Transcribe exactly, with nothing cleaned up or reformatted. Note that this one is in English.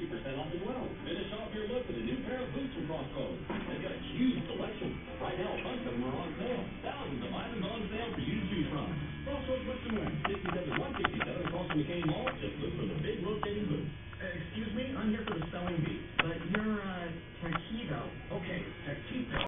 fifty percent off as well. Finish off your look with a new pair of boots from Crossroads. They've got a huge selection. Right now, a bunch of them are on sale. Thousands of items on sale for you to choose from. Crossroads Western Wear, sixty-seven one sixty-seven across the McCain Mall. Just look for